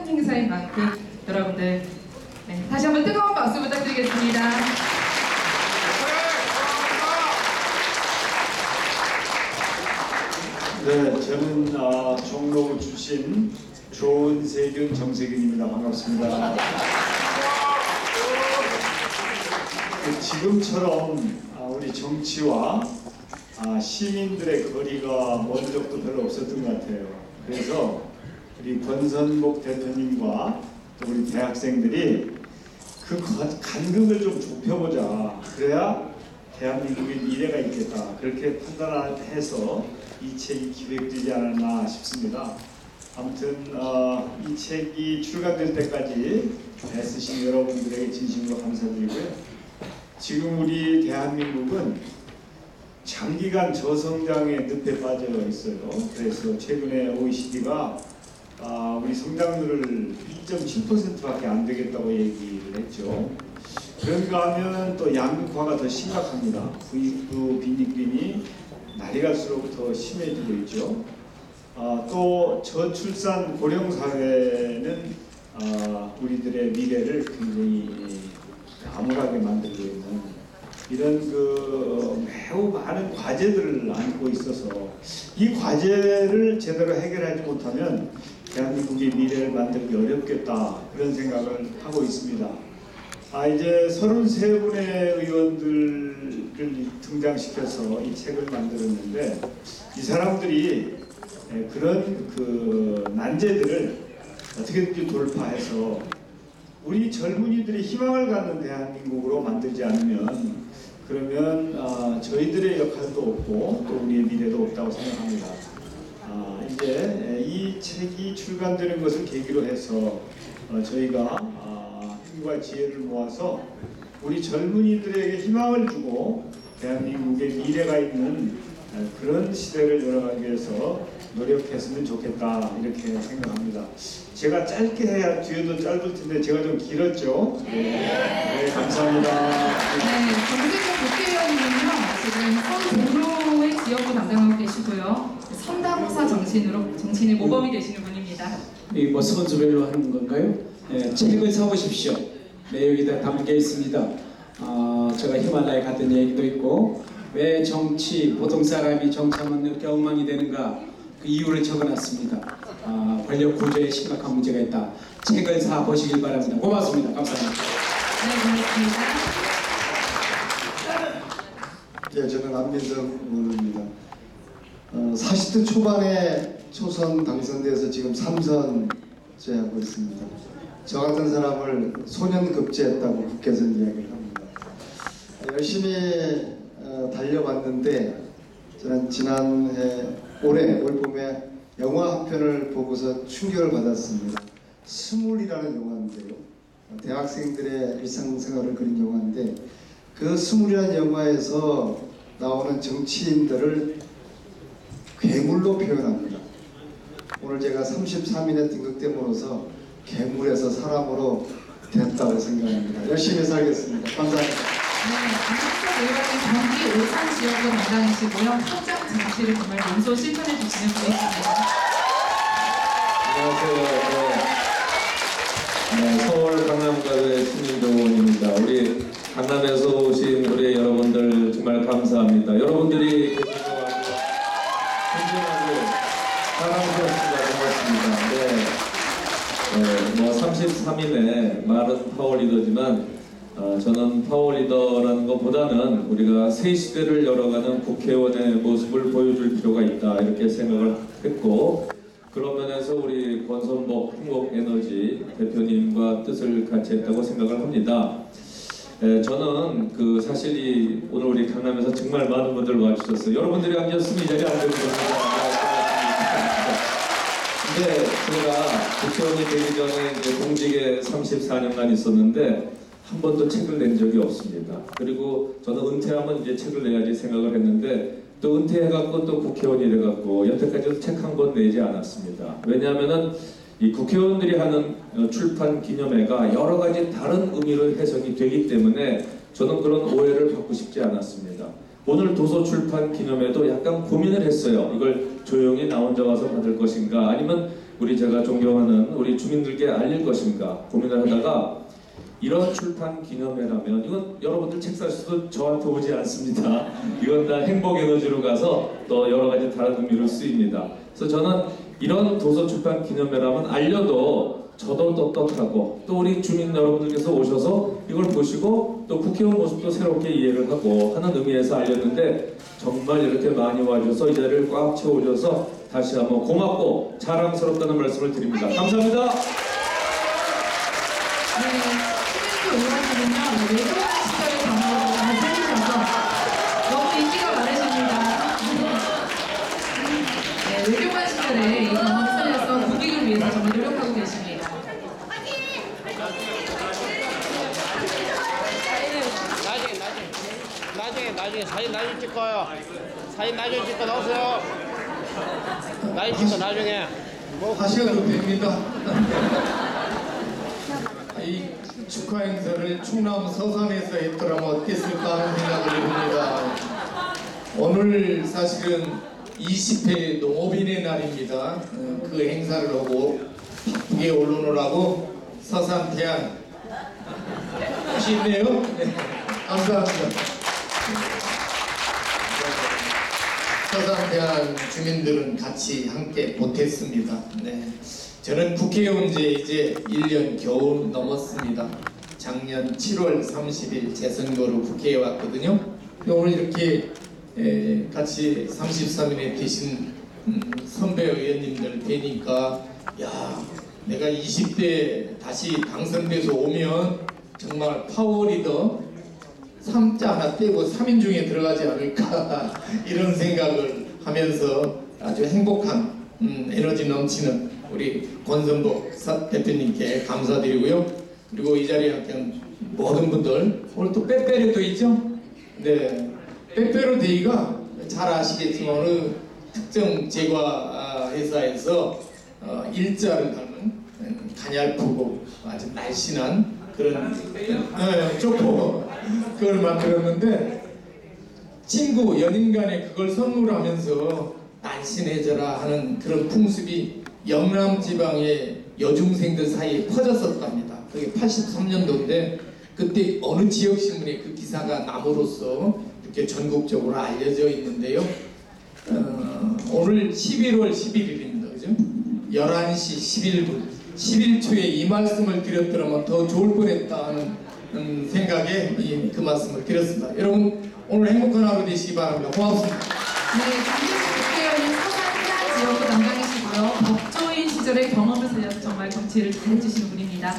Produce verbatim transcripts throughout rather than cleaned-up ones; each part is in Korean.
행사인 만큼 여러분들 네, 다시 한번 뜨거운 박수 부탁드리겠습니다. 네, 저는 아, 종로 출신 조은세균 정세균입니다. 반갑습니다. 그 지금처럼 아, 우리 정치와 아, 시민들의 거리가 먼 적도 별로 없었던 것 같아요. 그래서 우리 권선복 대표님과 또 우리 대학생들이 그 간극을 좀 좁혀보자. 그래야 대한민국의 미래가 있겠다. 그렇게 판단해서 이 책이 기획되지 않았나 싶습니다. 아무튼 어, 이 책이 출간될 때까지 애쓰신 여러분들에게 진심으로 감사드리고요. 지금 우리 대한민국은 장기간 저성장의 늪에 빠져 있어요. 그래서 최근에 오이시디가 아, 우리 성장률을 이 점 칠 퍼센트밖에 안 되겠다고 얘기를 했죠. 그런가 하면 또 양극화가 더 심각합니다. 부익부 빈익빈이 날이 갈수록 더 심해지고 있죠. 아, 또 저출산 고령 사회는 아, 우리들의 미래를 굉장히 암울하게 만들고 있는 이런 그 매우 많은 과제들을 안고 있어서 이 과제를 제대로 해결하지 못하면 대한민국의 미래를 만들기 어렵겠다 그런 생각을 하고 있습니다. 아, 이제 서른세 분의 의원들을 등장시켜서 이 책을 만들었는데 이 사람들이 그런 그 난제들을 어떻게든지 돌파해서 우리 젊은이들이 희망을 갖는 대한민국으로 만들지 않으면 그러면 아, 저희들의 역할도 없고 또 우리의 미래도 없다고 생각합니다. 아, 이제 이 책이 출간되는 것을 계기로 해서 어, 저희가 아, 힘과 지혜를 모아서 우리 젊은이들에게 희망을 주고 대한민국의 미래가 있는 그런 시대를 열어가기 위해서 노력했으면 좋겠다 이렇게 생각합니다. 제가 짧게 해야 뒤에도 짧을 텐데 제가 좀 길었죠? 네, 네 감사합니다. 네, 정세균 국회의원님은요 지금 서울 종로의 지역구 담당하고 계시고요. 선당사 정신으로 정신의 모범이 되시는 분입니다. 이 뭐 선수별로 하는 건가요? 네, 책을 사오십시오. 내용이 다 담겨 있습니다. 어, 제가 히말라야 갔던 얘기도 있고 왜 정치, 보통 사람이 정치하면 이렇게 엉망이 되는가 그 이유를 적어놨습니다. 어, 권력 구조에 심각한 문제가 있다. 책을 사 보시길 바랍니다. 고맙습니다. 감사합니다. 네, 고맙습니다. 예, 저는 안민석 의원입니다. 어, 사십 대 초반에 초선 당선돼서 지금 삼 선째 하고 있습니다. 저 같은 사람을 소년급제했다고 국회에서는 이야기를 합니다. 열심히 어, 달려봤는데 저는 지난해 올해 올 봄에 영화 한 편을 보고서 충격을 받았습니다. 스물이라는 영화인데요. 대학생들의 일상생활을 그린 영화인데 그 스물이라는 영화에서 나오는 정치인들을 괴물로 표현합니다. 오늘 제가 삼십삼 인에 등극됨으로써 괴물에서 사람으로 됐다고 생각합니다. 열심히 살겠습니다. 감사합니다. 네, 안민석 의원님 경기 오산 지역구 담당이시고요. 현장 정치를 정말 몸소 실천해 주시는 분이십니다. 안녕하세요. 네, 네, 서울 강남갑의 신민정원입니다. 우리 강남에서 오신 우리 여러분들 정말 감사합니다. 여러분들이 계셔서 존중하고 사랑스럽습니다. 고맙습니다. 네, 네, 뭐 삼십삼 인의 말은 파워리더지만 어, 저는 파워리더라는 것보다는 우리가 새 시대를 열어가는 국회의원의 모습을 보여줄 필요가 있다 이렇게 생각을 했고 그런 면에서 우리 권선복 한국에너지 대표님과 뜻을 같이 했다고 생각을 합니다. 에, 저는 그 사실이 오늘 우리 강남에서 정말 많은 분들 와주셨어요. 여러분들이 앉았으면 이 자리에 앉아주셨습니다. 근데 제가 국회의원이 되기 전에 이제 공직에 삼십사 년간 있었는데 한 번도 책을 낸 적이 없습니다. 그리고 저는 은퇴하면 이제 책을 내야지 생각을 했는데 또 은퇴해갖고 또 국회의원이 돼갖고 여태까지도 책 한 권 내지 않았습니다. 왜냐하면은 이 국회의원들이 하는 출판 기념회가 여러 가지 다른 의미로 해석이 되기 때문에 저는 그런 오해를 받고 싶지 않았습니다. 오늘 도서 출판 기념회도 약간 고민을 했어요. 이걸 조용히 나 혼자 와서 받을 것인가 아니면 우리 제가 존경하는 우리 주민들께 알릴 것인가 고민을 하다가 이런 출판 기념회라면 이건 여러분들 책 살 수도 저한테 오지 않습니다. 이건 다 행복 에너지로 가서 또 여러 가지 다른 의미로 쓰입니다. 그래서 저는 이런 도서 출판 기념회라면 알려도 저도 떳떳하고 또 우리 주민 여러분들께서 오셔서 이걸 보시고 또 국회의원 모습도 새롭게 이해를 하고 하는 의미에서 알렸는데 정말 이렇게 많이 와주셔서 이 자리를 꽉 채워주셔서 다시 한번 고맙고 자랑스럽다는 말씀을 드립니다. 감사합니다. 네, 시민도 의원님은요, 외교관 시절의 경험을 잘 살리셔서 너무 인기가 많으십니다. 네, 외교관 시절에 이 경험을 살려서 국익을 위해서 정말 노력하고 계십니다. 나중에 나중에 나중에 나중에 사진 나중에 찍어요. 사진 나중에 찍고 나오세요. 나중에 찍고 나중에 뭐 하셔도 됩니다. 이 축하 행사를 충남 서산에서 했더라면 어땠을까 하는 생각을 해봅니다. 오늘 사실은 이십 회 농업인의 날입니다. 어, 그 행사를 하고 바쁘게 언론을 서산 대안 쉽네요. 네, 감사합니다. 서산 대안 주민들은 같이 함께 보탰습니다. 네. 저는 국회의원 제 이제 일 년 겨우 넘었습니다. 작년 칠월 삼십일 재선거로 국회에 왔거든요. 오늘 이렇게 에, 같이 삼십삼 인에 계신 음, 선배 의원님들 뵈니까 야, 내가 이십 대 다시 당선돼서 오면 정말 파워리더 삼 자 하나 떼고 삼 인 중에 들어가지 않을까 이런 생각을 하면서 아주 행복한 음, 에너지 넘치는 우리 권선복 대표님께 감사드리고요. 그리고 이 자리에 함께한 모든 분들 오늘 또 빼빼로도 있죠? 네, 빼빼로 데이가 잘 아시겠지만 어느 특정 제과 회사에서 어, 일자를 닮은 가냘프고 아주 날씬한 그런 네, 쪼포 그걸 만들었는데 친구 연인 간에 그걸 선물하면서 날씬해져라 하는 그런 풍습이 영남 지방의 여중생들 사이에 퍼졌었답니다. 그게 팔십삼 년도인데 그때 어느 지역 신문에 그 기사가 남으로써 이렇게 전국적으로 알려져 있는데요. 어, 오늘 십일월 십일일입니다. 그죠? 열한 시 십일 분 십일 초에 이 말씀을 드렸더라면 더 좋을 뻔했다는 음, 생각에 이, 그 말씀을 드렸습니다. 여러분 오늘 행복한 하루 되시기 바랍니다. 고맙습니다. 네, 김기수 국회의원님 서산 해안 지역구 담당이시고요. 법조인 시절의 경험을 살려서 정말 정치를 잘 해주시는 분입니다.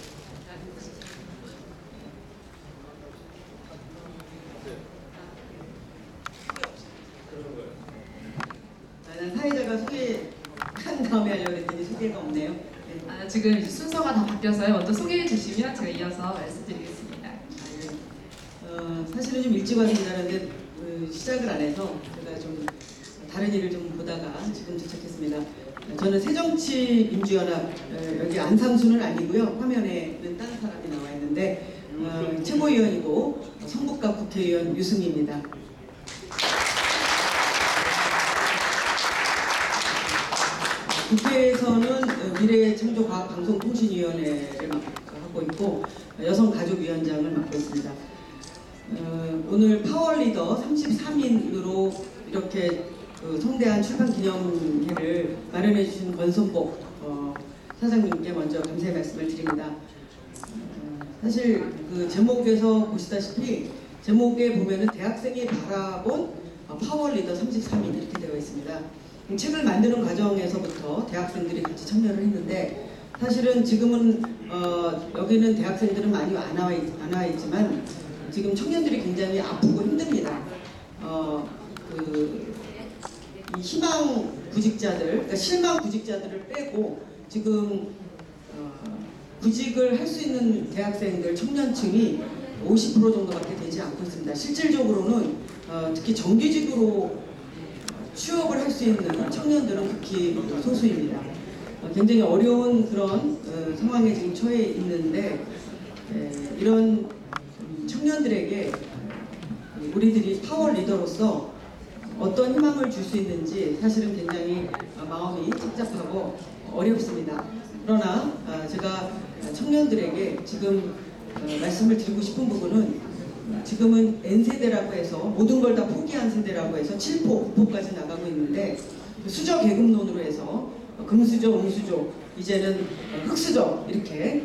나는 사회자가 소개한 다음에 하려고 했더니 소개가 없네요. 네. 아, 지금 이제 순서가 다 바뀌어서요. 먼저 소개해 주시면 제가 이어서 말씀드리겠습니다. 어, 사실은 좀 일찍 와서 일하는데 그 시작을 안 해서 제가 좀 다른 일을 좀 보다가 지금 도착했습니다. 저는 새정치민주연합 어, 여기 안상수는 아니고요. 화면에는 다른 사람이 나와 있는데 어, 최고위원이고 성북갑 국회의원 유승희입니다. 국회에서는 미래창조과학방송통신위원회를 맡고 있고 여성가족위원장을 맡고 있습니다. 어, 오늘 파워리더 삼십삼 인으로 이렇게 그 성대한 출판 기념회를 마련해 주신 권선복 어, 사장님께 먼저 감사의 말씀을 드립니다. 어, 사실 그 제목에서 보시다시피 제목에 보면은 대학생이 바라본 어, 파워리더 삼십삼 인 이렇게 되어 있습니다. 책을 만드는 과정에서부터 대학생들이 같이 참여를 했는데 사실은 지금은 어, 여기는 대학생들은 많이 안 나와, 있, 안 나와 있지만 지금 청년들이 굉장히 아프고 힘듭니다. 어, 그, 이 희망 구직자들, 그러니까 실망 구직자들을 빼고 지금 어, 구직을 할 수 있는 대학생들, 청년층이 오십 퍼센트 정도밖에 되지 않고 있습니다. 실질적으로는 어, 특히 정규직으로 취업을 할 수 있는 청년들은 극히 소수입니다. 어, 굉장히 어려운 그런 어, 상황에 지금 처해 있는데 에, 이런 청년들에게 우리들이 파워 리더로서 어떤 희망을 줄 수 있는지 사실은 굉장히 어, 마음이 착잡하고 어렵습니다. 그러나 아, 제가 청년들에게 지금 어, 말씀을 드리고 싶은 부분은 지금은 N세대라고 해서 모든 걸 다 포기한 세대라고 해서 칠포, 구포까지 나가고 있는데 수저 계급론으로 해서 금수저, 음수저, 이제는 흑수저 이렇게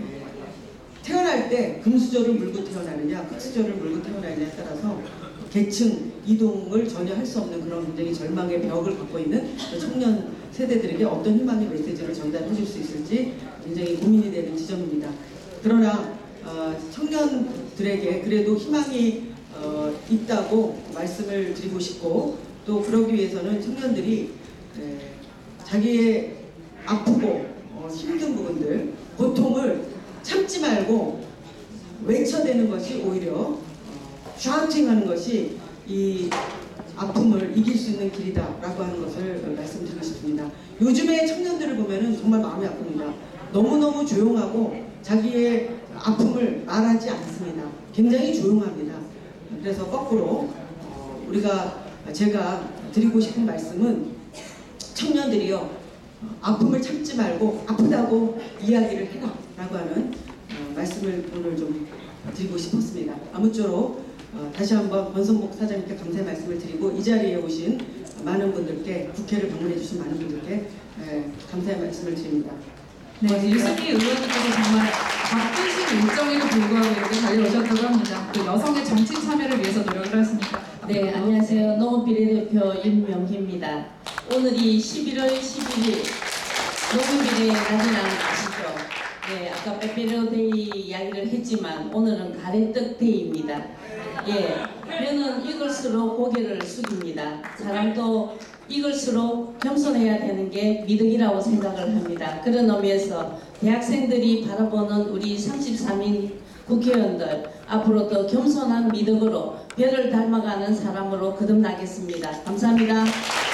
태어날 때 금수저를 물고 태어나느냐 흑수저를 물고 태어나느냐에 따라서 계층 이동을 전혀 할 수 없는 그런 굉장히 절망의 벽을 갖고 있는 청년 세대들에게 어떤 희망의 메시지를 전달해 줄 수 있을지 굉장히 고민이 되는 지점입니다. 그러나 어, 청년들에게 그래도 희망이 어, 있다고 말씀을 드리고 싶고 또 그러기 위해서는 청년들이 에, 자기의 아프고 어, 힘든 부분들 고통을 참지 말고 외쳐대는 것이 오히려 어, 샤우팅하는 것이 이 아픔을 이길 수 있는 길이다라고 하는 것을 말씀드리고 싶습니다. 요즘의 청년들을 보면은 정말 마음이 아픕니다. 너무너무 조용하고 자기의 아픔을 말하지 않습니다. 굉장히 조용합니다. 그래서 거꾸로 어, 우리가 제가 드리고 싶은 말씀은 청년들이요 아픔을 참지 말고 아프다고 이야기를 해라 라고 하는 어, 말씀을 오늘 좀 드리고 싶었습니다. 아무쪼록 어, 다시 한번 권선복 사장님께 감사의 말씀을 드리고 이 자리에 오신 많은 분들께 국회를 방문해 주신 많은 분들께 에, 감사의 말씀을 드립니다. 네, 유승희 의원님께서 정말 바쁘신 일정에도 불구하고 이렇게 달려오셨다고 합니다. 그 여성의 정치 참여를 위해서 노력을 하십니까? 네, 안녕하세요. 농업비례대표 임명희입니다. 오늘이 십일월 십일일 농민비례 날이라는 아시죠? 네, 아까 빼빼로데이 이야기를 했지만 오늘은 가래떡데이입니다. 예, 면은 익을수록 고개를 숙입니다. 사람도 익을수록 겸손해야 되는 게 미덕이라고 생각을 합니다. 그런 의미에서 대학생들이 바라보는 우리 삼십삼 인 국회의원들 앞으로 더 겸손한 미덕으로 별을 닮아가는 사람으로 거듭나겠습니다. 감사합니다.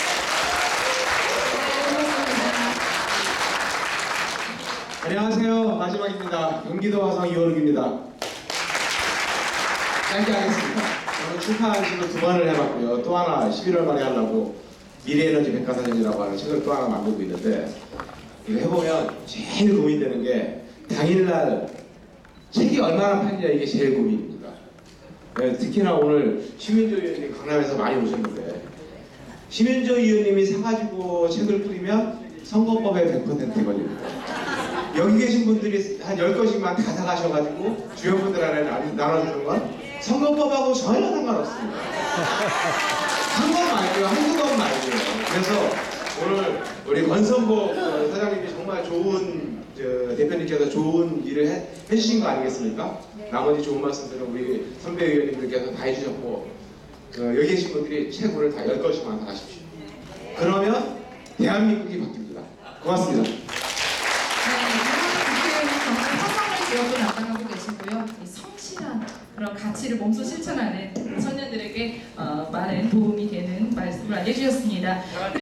안녕하세요. 마지막입니다. 경기도 화성 이호록입니다. 짧게 하겠습니다. 저는 출판식을 두 번을 해봤고요. 또 하나 십일월 말에 하려고 미래에너지 백과사전이라고 하는 책을 또 하나 만들고 있는데 이거 해보면 제일 고민되는 게 당일날 책이 얼마나 팔리냐 이게 제일 고민입니다. 네, 특히나 오늘 심윤조 의원님 강남에서 많이 오셨는데 심윤조 의원님이 사가지고 책을 뿌리면 선거법에 백 퍼센트 걸립니다. 여기 계신 분들이 한 열 권씩만 다 사가셔가지고 주변 분들한테 나눠주는 건 선거법하고 전혀 상관없습니다. 한 권 말고요. 한두 권 말고요. 그래서 오늘 우리 권선복 사장님이 정말 좋은 저, 대표님께서 좋은 일을 해, 해주신 거 아니겠습니까? 나머지 좋은 말씀들은 우리 선배 의원님들께서 다 해주셨고 그, 여기 계신 분들이 책을 다 열 권씩만 사가십시오. 그러면 대한민국이 바뀝니다. 고맙습니다. 기업을 나타나고 계시고요. 이 성실한 그런 가치를 몸소 실천하는 청년들에게 어, 많은 도움이 되는 말씀을 알려주셨습니다.